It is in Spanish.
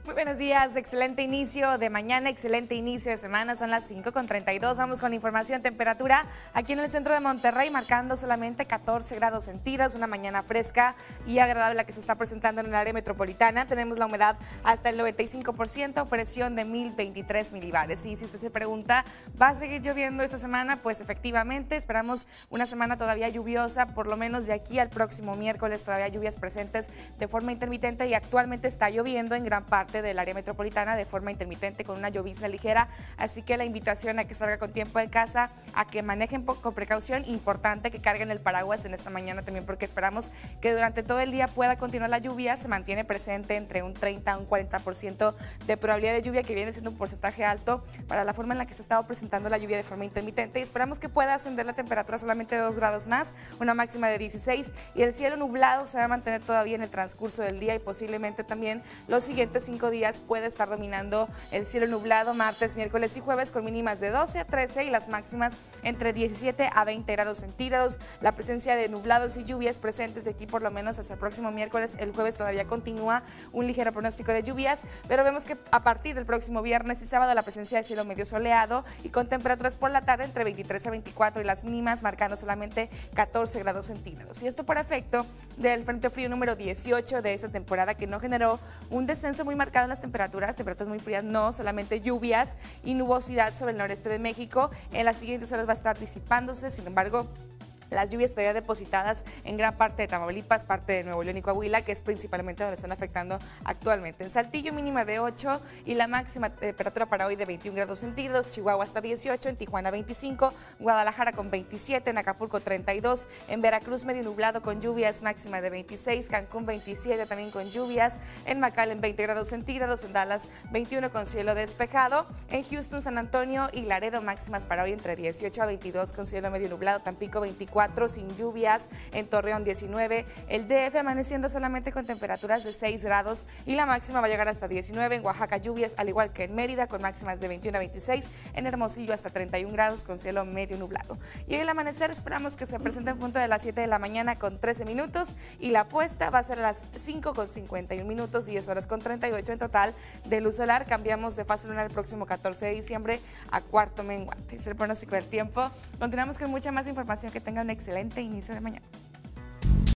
Muy buenos días, excelente inicio de mañana, excelente inicio de semana, son las 5:32, vamos con información, temperatura aquí en el centro de Monterrey marcando solamente 14 grados centígrados, una mañana fresca y agradable la que se está presentando en el área metropolitana, tenemos la humedad hasta el 95%, presión de 1023 milibares y si usted se pregunta, ¿va a seguir lloviendo esta semana? Pues efectivamente, esperamos una semana todavía lluviosa, por lo menos de aquí al próximo miércoles todavía lluvias presentes de forma intermitente y actualmente está lloviendo en gran parte del área metropolitana de forma intermitente con una llovizna ligera, así que la invitación a que salga con tiempo de casa, a que manejen con precaución, importante que carguen el paraguas en esta mañana también porque esperamos que durante todo el día pueda continuar la lluvia, se mantiene presente entre un 30 a un 40% de probabilidad de lluvia que viene siendo un porcentaje alto para la forma en la que se ha estado presentando la lluvia de forma intermitente y esperamos que pueda ascender la temperatura solamente 2 grados más, una máxima de 16 y el cielo nublado se va a mantener todavía en el transcurso del día y posiblemente también los siguientes 5 días puede estar dominando el cielo nublado martes, miércoles y jueves con mínimas de 12 a 13 y las máximas entre 17 a 20 grados centígrados. La presencia de nublados y lluvias presentes de aquí por lo menos hasta el próximo miércoles, el jueves todavía continúa un ligero pronóstico de lluvias, pero vemos que a partir del próximo viernes y sábado la presencia de cielo medio soleado y con temperaturas por la tarde entre 23 a 24 y las mínimas marcando solamente 14 grados centígrados. Y esto por efecto del frente frío número 18 de esta temporada que no generó un descenso muy marcado en las temperaturas muy frías, no, solamente lluvias y nubosidad sobre el noreste de México. En las siguientes horas va a estar disipándose, sin embargo, las lluvias todavía depositadas en gran parte de Tamaulipas, parte de Nuevo León y Coahuila, que es principalmente donde están afectando actualmente. En Saltillo mínima de 8 y la máxima temperatura para hoy de 21 grados centígrados, Chihuahua hasta 18, en Tijuana 25, Guadalajara con 27, en Acapulco 32, en Veracruz medio nublado con lluvias, máxima de 26, Cancún 27 también con lluvias, en McAllen 20 grados centígrados, en Dallas 21 con cielo despejado, en Houston, San Antonio y Laredo máximas para hoy entre 18 a 22 con cielo medio nublado, Tampico 24, sin lluvias, en Torreón 19, el DF amaneciendo solamente con temperaturas de 6 grados y la máxima va a llegar hasta 19, en Oaxaca lluvias al igual que en Mérida con máximas de 21 a 26, en Hermosillo hasta 31 grados con cielo medio nublado. Y hoy el amanecer esperamos que se presente en punto de las 7 de la mañana con 13 minutos y la puesta va a ser a las 5 con 51 minutos, 10 horas con 38 en total de luz solar. Cambiamos de fase lunar el próximo 14 de diciembre a cuarto menguante. Es el pronóstico del tiempo. Continuamos con mucha más información, que tengan un excelente inicio de mañana.